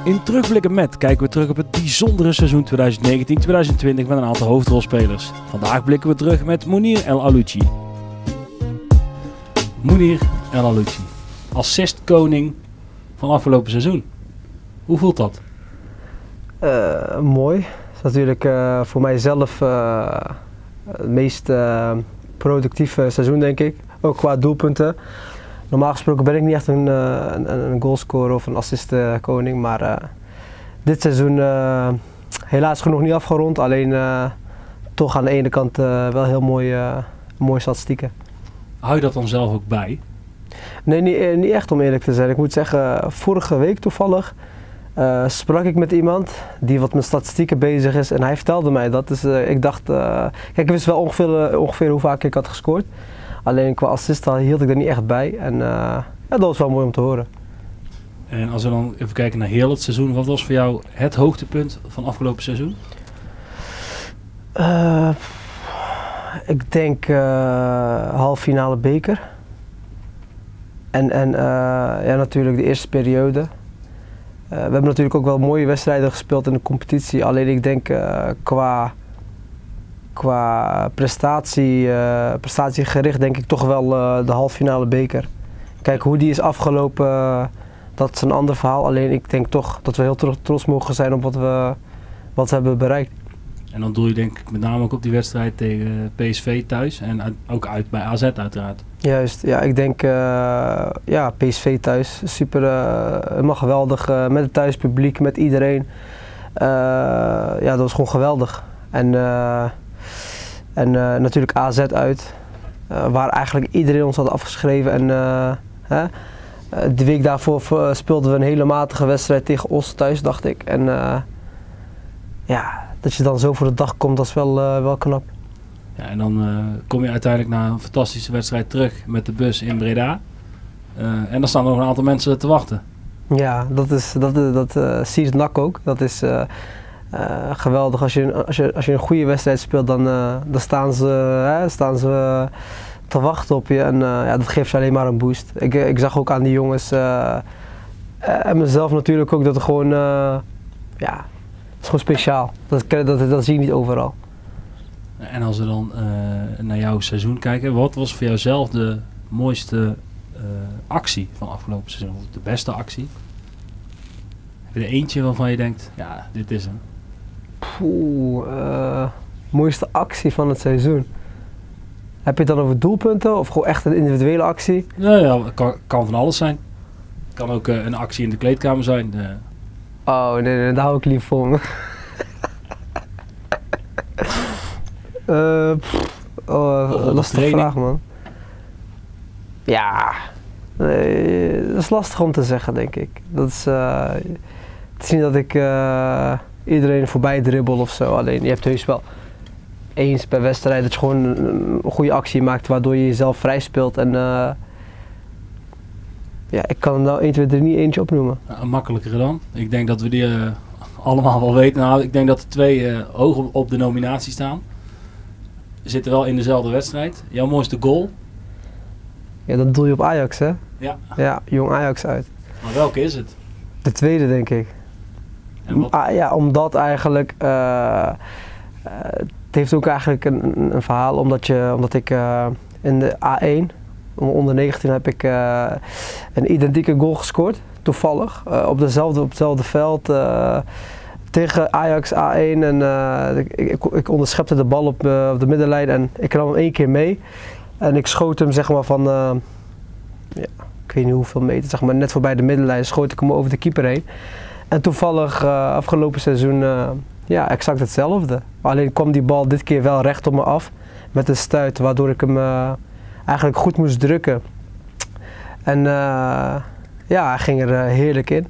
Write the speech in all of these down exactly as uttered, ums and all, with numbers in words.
In Terugblikken met kijken we terug op het bijzondere seizoen twintig negentien twintig twintig met een aantal hoofdrolspelers. Vandaag blikken we terug met Mounir El Alouchi. Mounir El Alouchi, assistkoning van afgelopen seizoen. Hoe voelt dat? Uh, mooi. Het is natuurlijk uh, voor mijzelf uh, het meest uh, productieve seizoen, denk ik. Ook qua doelpunten. Normaal gesproken ben ik niet echt een, uh, een, een goalscorer of een assistkoning, maar uh, dit seizoen uh, helaas genoeg niet afgerond. Alleen uh, toch aan de ene kant uh, wel heel mooi, uh, mooie statistieken. Hou je dat dan zelf ook bij? Nee, niet, niet echt om eerlijk te zijn. Ik moet zeggen, vorige week toevallig uh, sprak ik met iemand die wat met statistieken bezig is en hij vertelde mij dat. Dus uh, ik dacht, uh, kijk, ik wist wel ongeveer, uh, ongeveer hoe vaak ik had gescoord. Alleen qua assist hield ik er niet echt bij en uh, ja, dat was wel mooi om te horen. En als we dan even kijken naar heel het seizoen, wat was voor jou het hoogtepunt van afgelopen seizoen? Uh, ik denk uh, halve finale beker. En, en uh, ja, natuurlijk de eerste periode. Uh, we hebben natuurlijk ook wel mooie wedstrijden gespeeld in de competitie. Alleen ik denk uh, qua, qua prestatie, uh, prestatiegericht denk ik toch wel uh, de halve finale beker. Kijk, hoe die is afgelopen, uh, dat is een ander verhaal. Alleen ik denk toch dat we heel tro trots mogen zijn op wat we, wat we hebben bereikt. En dan doe je denk ik met name ook op die wedstrijd tegen P S V thuis en uit, ook uit bij A Z uiteraard. Juist, ja, ik denk uh, ja, P S V thuis, super, uh, helemaal geweldig, uh, met het thuispubliek, met iedereen. Uh, ja, dat was gewoon geweldig. En, uh, en uh, natuurlijk A Z uit, uh, waar eigenlijk iedereen ons had afgeschreven. En uh, hè, de week daarvoor speelden we een hele matige wedstrijd tegen Os thuis, dacht ik. En uh, ja, dat je dan zo voor de dag komt, dat is wel, uh, wel knap. Ja, en dan uh, kom je uiteindelijk na een fantastische wedstrijd terug met de bus in Breda. Uh, en dan staan er nog een aantal mensen te wachten. Ja, dat is dat, dat uh, siert N A C ook. Dat is uh, uh, geweldig. Als je, als, je, als je een goede wedstrijd speelt, dan, uh, dan staan ze, uh, staan ze uh, te wachten op je. En uh, ja, dat geeft je alleen maar een boost. Ik, ik zag ook aan die jongens uh, en mezelf natuurlijk ook dat het gewoon, uh, ja, het is gewoon speciaal. Dat, dat, dat, dat zie je niet overal. En als we dan uh, naar jouw seizoen kijken, wat was voor jou zelf de mooiste uh, actie van afgelopen seizoen? Of de beste actie? Heb je er eentje waarvan je denkt, ja, dit is hem? Poeh, uh, mooiste actie van het seizoen. Heb je het dan over doelpunten of gewoon echt een individuele actie? Ja, ja, kan, kan van alles zijn. Het kan ook uh, een actie in de kleedkamer zijn. Uh. Oh nee, nee, daar hou ik lief voor me. Uh, pff, oh, oh, lastige vraag, man. Ja, nee, dat is lastig om te zeggen, denk ik. Dat is, uh, het is niet dat ik uh, iedereen voorbij dribbel of zo. Alleen je hebt heus wel eens per wedstrijd dat je gewoon een, een goede actie maakt waardoor je jezelf vrij speelt. En uh, ja, ik kan er nou één, twee, drie niet eentje opnoemen. Nou, een makkelijkere dan. Ik denk dat we die uh, allemaal wel weten. Nou, ik denk dat er twee uh, hoog op, op de nominatie staan. We zitten wel in dezelfde wedstrijd. Jouw mooiste goal? Ja, dat doe je op Ajax, hè? Ja. Ja, jong Ajax uit. Maar welke is het? De tweede, denk ik. En wat? Ah, ja, omdat eigenlijk... Uh, uh, het heeft ook eigenlijk een, een verhaal, omdat, je, omdat ik uh, in de A één, onder negentien, heb ik uh, een identieke goal gescoord. Toevallig. Uh, op, dezelfde, op hetzelfde veld. Uh, Tegen Ajax A één en uh, ik, ik, ik onderschepte de bal op, uh, op de middenlijn en ik nam hem één keer mee. En ik schoot hem zeg maar van, uh, ja, ik weet niet hoeveel meter, zeg maar net voorbij de middenlijn schoot ik hem over de keeper heen. En toevallig uh, afgelopen seizoen, uh, ja, exact hetzelfde. Alleen kwam die bal dit keer wel recht op me af met een stuit, waardoor ik hem uh, eigenlijk goed moest drukken. En uh, ja, hij ging er uh, heerlijk in.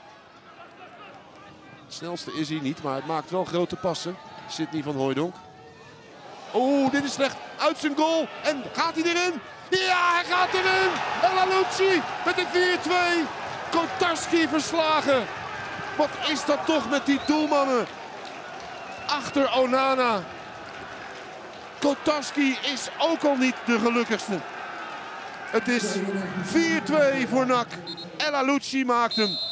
Snelste is hij niet, maar het maakt wel grote passen. Sidney van Hooijdonk. Oeh, dit is slecht. Uit zijn goal. En gaat hij erin? Ja, hij gaat erin! El Alouchi met de vier twee. Kotarski verslagen. Wat is dat toch met die doelmannen? Achter Onana. Kotarski is ook al niet de gelukkigste. Het is vier twee voor N A C. El Alouchi maakt hem.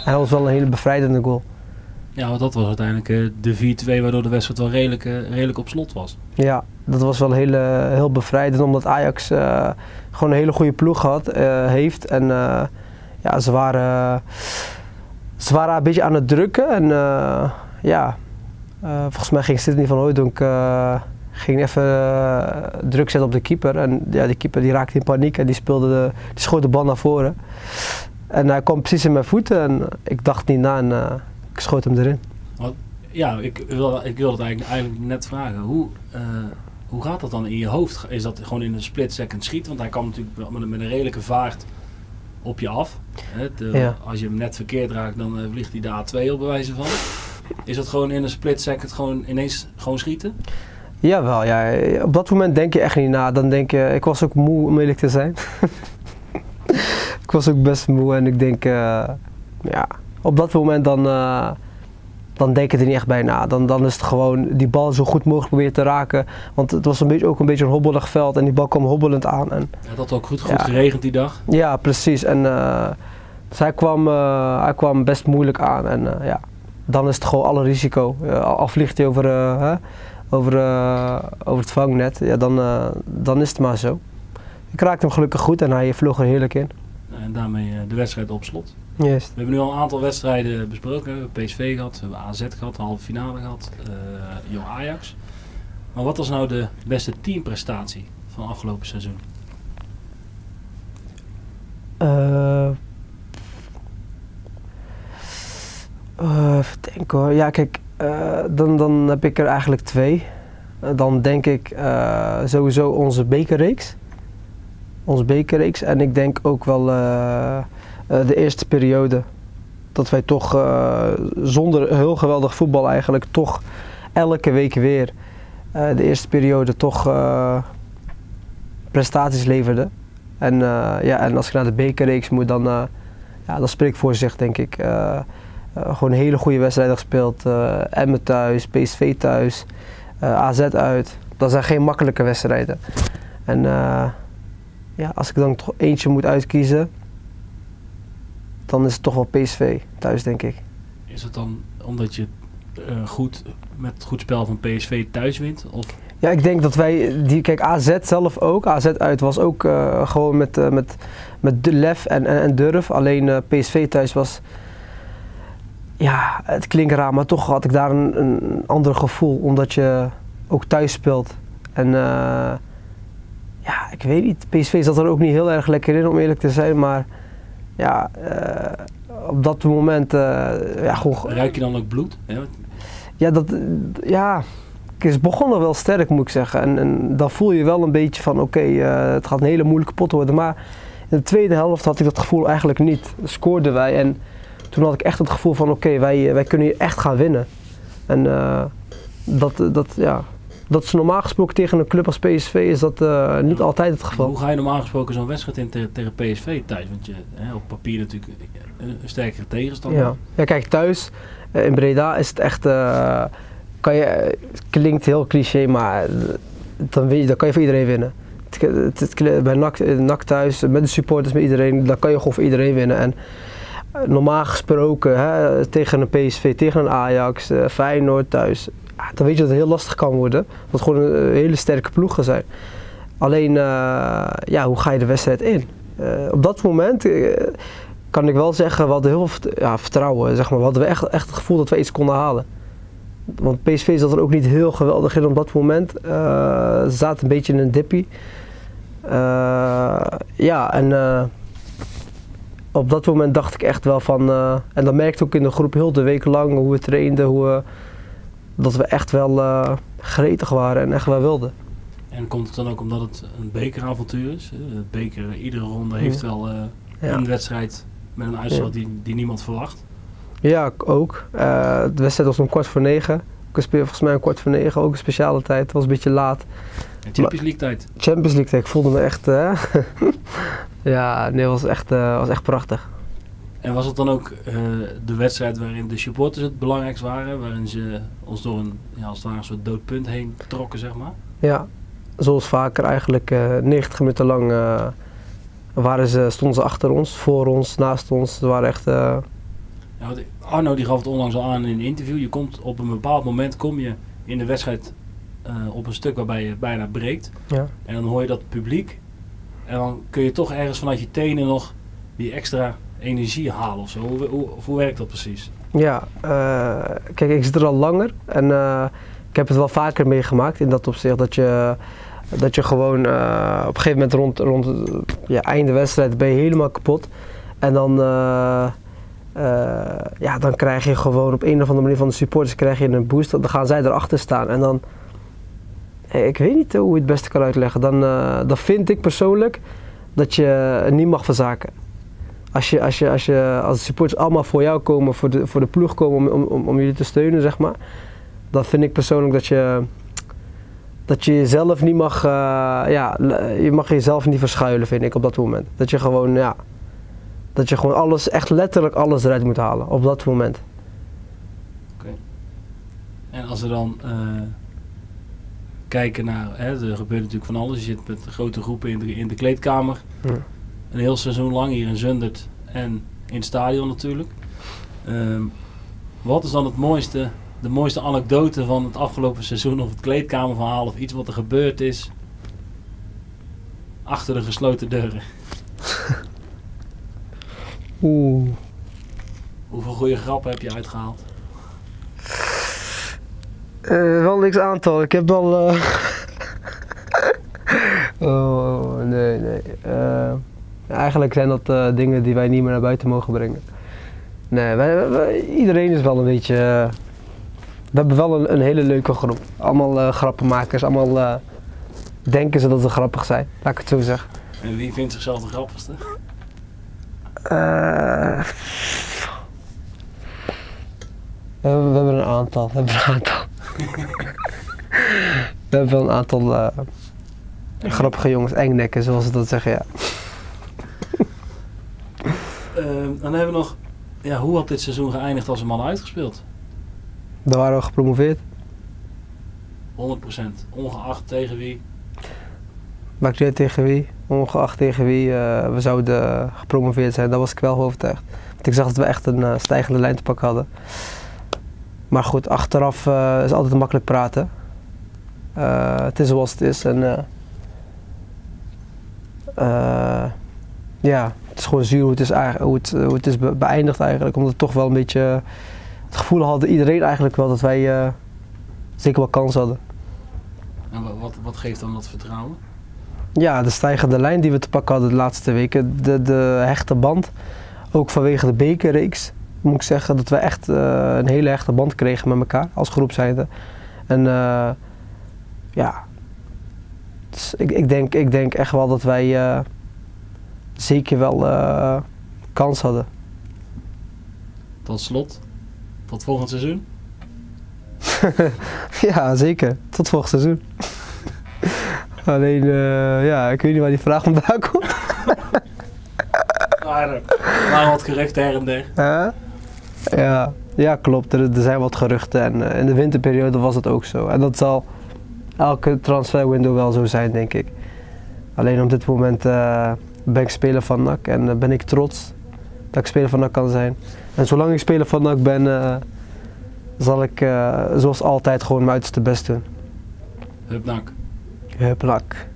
En dat was wel een hele bevrijdende goal. Ja, want dat was uiteindelijk uh, de vier twee waardoor de wedstrijd wel redelijk, uh, redelijk op slot was. Ja, dat was wel hele, heel bevrijdend omdat Ajax uh, gewoon een hele goede ploeg had, uh, heeft. En uh, ja, ze waren, ze waren een beetje aan het drukken. En uh, ja, uh, volgens mij ging Sidney van Hooijdonk uh, ging even uh, druk zetten op de keeper. En ja, die keeper die raakte in paniek en die, speelde de, die schoot de bal naar voren. En hij kwam precies in mijn voeten en ik dacht niet na en uh, ik schoot hem erin. Ja, ik wil, ik wil het eigenlijk, eigenlijk net vragen. Hoe, uh, hoe gaat dat dan in je hoofd? Is dat gewoon in een split second schieten? Want hij kwam natuurlijk met, met een redelijke vaart op je af. Hè? De, ja. Als je hem net verkeerd raakt, dan uh, vliegt hij de A twee op bij wijze van. Is dat gewoon in een split second gewoon ineens gewoon schieten? Jawel, ja. Op dat moment denk je echt niet na. Dan denk je, ik was ook moe om eerlijk te zijn. Ik was ook best moe en ik denk, uh, ja, op dat moment dan, uh, dan denk je er niet echt bij na. Dan, dan is het gewoon die bal zo goed mogelijk proberen te raken. Want het was een beetje, ook een beetje een hobbelig veld en die bal kwam hobbelend aan. En, ja, dat had ook goed, goed ja. geregend die dag. Ja, precies. En, uh, dus hij kwam, uh, hij kwam best moeilijk aan en uh, ja, dan is het gewoon alle risico. Uh, al vliegt hij over, uh, hè, over, uh, over het vangnet, ja, dan, uh, dan is het maar zo. Ik raakte hem gelukkig goed en hij vloog er heerlijk in. En daarmee uh, de wedstrijd op slot. Yes. We hebben nu al een aantal wedstrijden besproken. We hebben P S V gehad, we hebben A Z gehad, de halve finale gehad, uh, Jong Ajax. Maar wat was nou de beste teamprestatie van afgelopen seizoen? Uh, uh, even denken hoor. Ja, kijk, uh, dan, dan heb ik er eigenlijk twee. Uh, dan denk ik uh, sowieso onze bekerreeks. Onze bekerreeks. En ik denk ook wel uh, uh, de eerste periode. Dat wij toch uh, zonder heel geweldig voetbal eigenlijk toch elke week weer uh, de eerste periode toch uh, prestaties leverden. En, uh, ja, en als ik naar de bekerreeks moet, dan, uh, ja, dan spreek ik voor zich, denk ik. Uh, uh, gewoon hele goede wedstrijden gespeeld. Uh, Emmen thuis, P S V thuis, uh, A Z uit. Dat zijn geen makkelijke wedstrijden. En uh, ja, als ik dan toch eentje moet uitkiezen, dan is het toch wel P S V thuis, denk ik. Is het dan omdat je uh, goed, met het goed spel van P S V thuis wint? Of? Ja, ik denk dat wij, die, kijk, A Z zelf ook, A Z uit was ook uh, gewoon met, uh, met, met de lef en, en, en durf. Alleen uh, P S V thuis was, ja, het klinkt raar, maar toch had ik daar een, een ander gevoel, omdat je ook thuis speelt. En uh, ja, ik weet niet, P S V zat er ook niet heel erg lekker in, om eerlijk te zijn, maar ja, uh, op dat moment, uh, ja, gewoon... Ruik je dan ook bloed? Ja, ja, dat, ja... Het begon nog wel sterk, moet ik zeggen. En, en dan voel je wel een beetje van, oké, okay, uh, het gaat een hele moeilijke pot worden. Maar in de tweede helft had ik dat gevoel eigenlijk niet. Scoorden wij en toen had ik echt het gevoel van, oké, okay, wij, wij kunnen hier echt gaan winnen. En uh, dat, dat, ja, dat is normaal gesproken tegen een club als P S V is dat uh, niet altijd het geval. Hoe ga je normaal gesproken zo'n wedstrijd in tegen, tegen P S V thuis? Want je hè, op papier natuurlijk een, een sterkere tegenstander. Ja. Ja, kijk, thuis uh, in Breda is het echt... Uh, Kan je, het klinkt heel cliché, maar dan, weet je, dan kan je voor iedereen winnen. Het, het, het, bij N A C, N A C thuis, met de supporters, met iedereen, dan kan je gewoon voor iedereen winnen. En normaal gesproken, hè, tegen een P S V, tegen een Ajax, uh, Feyenoord thuis, dan weet je dat het heel lastig kan worden. Want het gewoon een, een hele sterke ploegen zijn. Alleen, uh, ja, hoe ga je de wedstrijd in? Uh, op dat moment uh, kan ik wel zeggen, we hadden heel veel ja, vertrouwen. Zeg maar. We hadden echt, echt het gevoel dat we iets konden halen. Want P S V zat er ook niet heel geweldig in op dat moment. Uh, ze zaten een beetje in een dippie. Uh, ja, en uh, op dat moment dacht ik echt wel van... Uh, en dat merkte ik ook in de groep heel de week lang hoe we trainden. Hoe we, dat we echt wel uh, gretig waren en echt wel wilden. En komt het dan ook omdat het een bekeravontuur is? Het beker, iedere ronde heeft wel uh, ja. een wedstrijd met een uitslag ja. die, die niemand verwacht. Ja, ook. Uh, de wedstrijd was om kwart voor negen. Ik speelde volgens mij om kwart voor negen, ook een speciale tijd. Het was een beetje laat. En Champions League tijd? Champions League tijd. Ik voelde me echt... Uh, ja, nee, het was echt, uh, was echt prachtig. En was het dan ook uh, de wedstrijd waarin de supporters het belangrijkst waren? Waarin ze ons door een, ja, als het ware een soort doodpunt heen trokken, zeg maar? Ja, zoals vaker eigenlijk. Uh, negentig minuten lang uh, waren ze, stonden ze achter ons, voor ons, naast ons. Ze waren echt... Uh, Ja, want Arno die gaf het onlangs al aan in een interview. Je komt op een bepaald moment kom je in de wedstrijd uh, op een stuk waarbij je bijna breekt. Ja. En dan hoor je dat publiek. En dan kun je toch ergens vanuit je tenen nog die extra energie halen of zo. Hoe, hoe, hoe werkt dat precies? Ja, uh, kijk, ik zit er al langer en uh, ik heb het wel vaker meegemaakt in dat opzicht dat je, dat je gewoon uh, op een gegeven moment rond, rond ja, einde wedstrijd ben je helemaal kapot. En dan, uh, uh, ja, dan krijg je gewoon op een of andere manier van de supporters krijg je een boost. Dan gaan zij erachter staan en dan, ik weet niet hoe je het beste kan uitleggen. Dan, uh, dan vind ik persoonlijk dat je niet mag verzaken. Als, je, als, je, als, je, als de supporters allemaal voor jou komen, voor de, voor de ploeg komen om, om, om jullie te steunen, zeg maar, dan vind ik persoonlijk dat je, dat je jezelf niet mag, uh, ja, je mag jezelf niet verschuilen, vind ik, op dat moment. Dat je gewoon, ja, dat je gewoon alles, echt letterlijk alles eruit moet halen, op dat moment. Oké. Okay. En als we dan uh, kijken naar, hè, er gebeurt natuurlijk van alles, je zit met grote groepen in de, in de kleedkamer. Ja. Een heel seizoen lang hier in Zundert en in het stadion natuurlijk. Um, wat is dan het mooiste, de mooiste anekdote van het afgelopen seizoen of het kleedkamerverhaal of iets wat er gebeurd is achter de gesloten deuren? Oeh. Hoeveel goede grappen heb je uitgehaald? Uh, wel niks aantal. Ik heb wel... Uh... oh, nee, nee. Uh... Eigenlijk zijn dat uh, dingen die wij niet meer naar buiten mogen brengen. Nee, wij, wij, iedereen is wel een beetje... Uh, we hebben wel een, een hele leuke groep. Allemaal uh, grappenmakers, allemaal uh, denken ze dat ze grappig zijn, laat ik het zo zeggen. En wie vindt zichzelf de grappigste? Uh, we, hebben, we hebben een aantal. We hebben een aantal. we hebben wel een aantal uh, grappige jongens, engnekken zoals ze dat zeggen, ja. Uh, dan hebben we nog, ja, hoe had dit seizoen geëindigd als we mannen uitgespeeld? Dan waren we gepromoveerd. honderd procent, ongeacht tegen wie? Maakt niet uit tegen wie, ongeacht tegen wie uh, we zouden gepromoveerd zijn, daar was ik wel overtuigd. Want ik zag dat we echt een uh, stijgende lijn te pakken hadden. Maar goed, achteraf uh, is altijd makkelijk praten. Uh, het is zoals het is en uh, uh, ja, het is gewoon zuur hoe het is, hoe het, hoe het is beëindigd eigenlijk, omdat we toch wel een beetje het gevoel hadden, iedereen eigenlijk wel, dat wij uh, zeker wel kans hadden. En wat, wat geeft dan dat vertrouwen? Ja, de stijgende lijn die we te pakken hadden de laatste weken, de, de hechte band, ook vanwege de bekerreeks, moet ik zeggen dat we echt uh, een hele hechte band kregen met elkaar, als groep zijnde. En uh, ja, dus ik, ik, denk, ik denk echt wel dat wij uh, zeker wel uh, kans hadden. Tot slot, tot volgend seizoen? Ja, zeker. Tot volgend seizoen. Alleen, uh, ja, ik weet niet waar die vraag vandaan komt. Maar er waren wat geruchten her en der. Uh, ja, ja, klopt. Er, er zijn wat geruchten en uh, in de winterperiode was het ook zo. En dat zal elke transferwindow wel zo zijn, denk ik. Alleen op dit moment uh, ben ik speler van N A C en uh, ben ik trots dat ik speler van N A C kan zijn. En zolang ik speler van N A C ben, uh, zal ik uh, zoals altijd gewoon mijn uiterste best doen. Hup N A C. Hup N A C.